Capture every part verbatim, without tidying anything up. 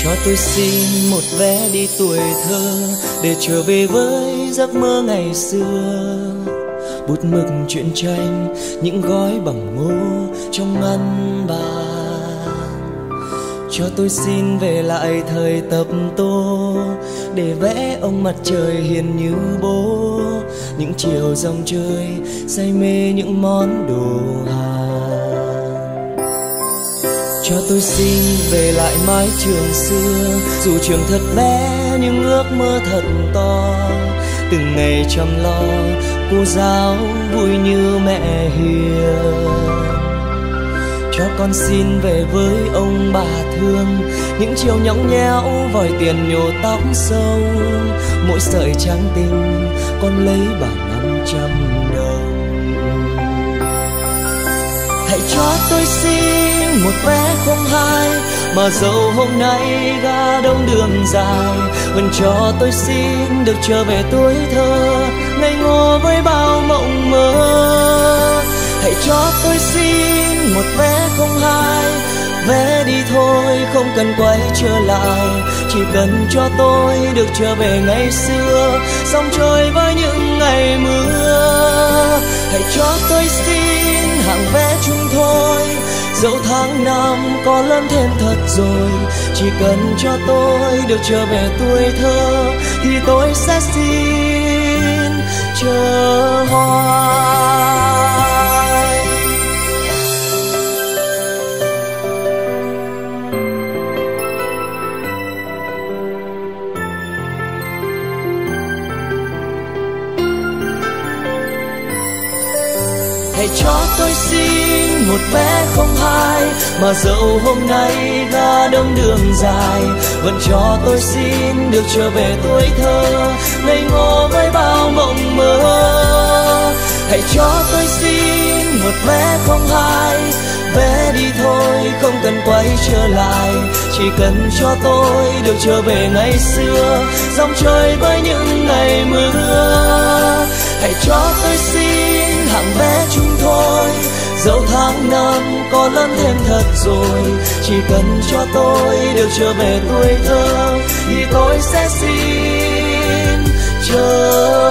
Cho tôi xin một vé đi tuổi thơ, để trở về với giấc mơ ngày xưa. Bút mực truyện tranh, những gói bằng ngô trong ngăn bàn. Cho tôi xin về lại thời tập tô, để vẽ ông mặt trời hiền như bố. Những chiều dòng chơi, say mê những món đồ Hàn. Cho tôi xin về lại mái trường xưa, dù trường thật bé nhưng ước mơ thật to. Từng ngày chăm lo, cô giáo vui như mẹ hiền. Cho con xin về với ông bà thương, những chiều nhõng nhẽo vòi tiền nhổ tóc sâu. Mỗi sợi trắng tinh con lấy bằng năm trăm đồng. Hãy cho tôi xin một vé không hai, mà dẫu hôm nay ga đông đường dài, vẫn cho tôi xin được trở về tuổi thơ, ngây ngô với bao mộng mơ. Hãy cho tôi xin một vé không hai, vé đi thôi không cần quay trở lại, chỉ cần cho tôi được trở về ngày xưa, dòng trôi với những ngày mưa. Hãy cho tôi xin hạng vé chung thôi, dẫu tháng năm có lớn thêm thật rồi, chỉ cần cho tôi được trở về tuổi thơ, thì tôi sẽ xin chờ hoài. Hãy cho tôi xin một vé không hai, mà dẫu hôm nay ga đông đường dài, vẫn cho tôi xin được trở về tuổi thơ, ngây ngô với bao mộng mơ. Hãy cho tôi xin một vé không hai, vé đi thôi không cần quay trở lại, chỉ cần cho tôi được trở về ngày xưa, dòng chơi với những ngày mưa. Hãy cho tôi xin hạng vé chung thôi, dẫu tháng năm có lớn thêm thật rồi, chỉ cần cho tôi được trở về tuổi thơ, thì tôi sẽ xin chờ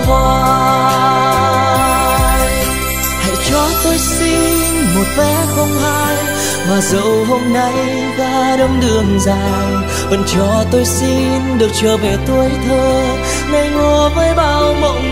hoài. Hãy cho tôi xin một vé không hai, mà dẫu hôm nay ga đông đường dài, vẫn cho tôi xin được trở về tuổi thơ, ngây ngô với bao mộng